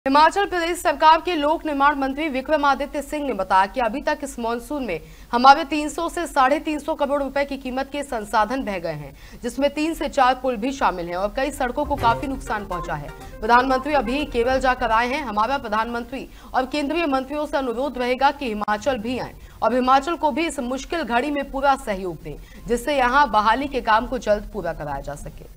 हिमाचल प्रदेश सरकार के लोक निर्माण मंत्री विक्रमादित्य सिंह ने बताया कि अभी तक इस मानसून में हमारे 300 से 350 करोड़ रुपए की कीमत के संसाधन बह गए हैं, जिसमें 3 से 4 पुल भी शामिल हैं और कई सड़कों को काफी नुकसान पहुंचा है। प्रधानमंत्री अभी केरल जाकर आए हैं। हमारा प्रधानमंत्री और केंद्रीय मंत्रियों से अनुरोध रहेगा कि हिमाचल भी आए और हिमाचल को भी इस मुश्किल घड़ी में पूरा सहयोग दें, जिससे यहाँ बहाली के काम को जल्द पूरा कराया जा सके।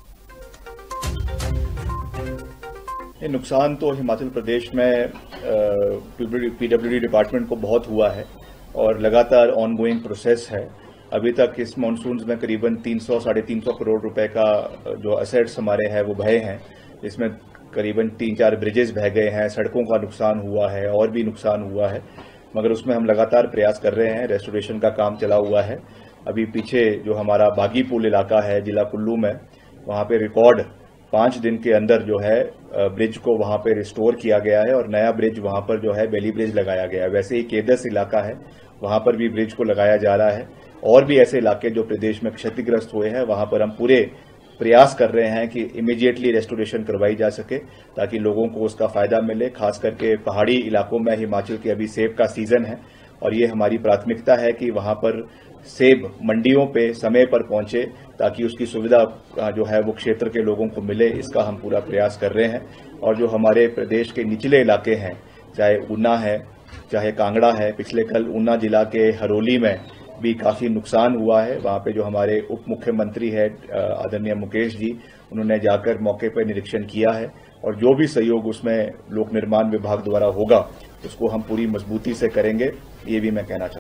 नुकसान तो हिमाचल प्रदेश में पीडब्ल्यूडी डिपार्टमेंट को बहुत हुआ है और लगातार ऑनगोइंग प्रोसेस है। अभी तक इस मानसून में करीबन 300-350 करोड़ रुपए का जो असेट्स हमारे हैं वो बहे हैं, जिसमें करीबन 3-4 ब्रिजेस बह गए हैं, सड़कों का नुकसान हुआ है और भी नुकसान हुआ है, मगर उसमें हम लगातार प्रयास कर रहे हैं। रेस्टोरेशन का काम चला हुआ है। अभी पीछे जो हमारा बागी पुल इलाका है जिला कुल्लू में, वहाँ पे रिकॉर्ड 5 दिन के अंदर जो है ब्रिज को वहां पे रिस्टोर किया गया है और नया ब्रिज वहां पर जो है बेली ब्रिज लगाया गया है। वैसे ही केदस इलाका है, वहां पर भी ब्रिज को लगाया जा रहा है और भी ऐसे इलाके जो प्रदेश में क्षतिग्रस्त हुए हैं वहां पर हम पूरे प्रयास कर रहे हैं कि इमीडिएटली रेस्टोरेशन करवाई जा सके ताकि लोगों को उसका फायदा मिले। खास करके पहाड़ी इलाकों में हिमाचल के अभी सेब का सीजन है और ये हमारी प्राथमिकता है कि वहां पर सेब मंडियों पे समय पर पहुंचे ताकि उसकी सुविधा जो है वो क्षेत्र के लोगों को मिले। इसका हम पूरा प्रयास कर रहे हैं। और जो हमारे प्रदेश के निचले इलाके हैं, चाहे ऊना है चाहे कांगड़ा है, पिछले कल ऊना जिला के हरोली में भी काफी नुकसान हुआ है। वहां पे जो हमारे उप मुख्यमंत्री है आदरणीय मुकेश जी, उन्होंने जाकर मौके पर निरीक्षण किया है और जो भी सहयोग उसमें लोक निर्माण विभाग द्वारा होगा उसको हम पूरी मजबूती से करेंगे, ये भी मैं कहना चाहूँगा।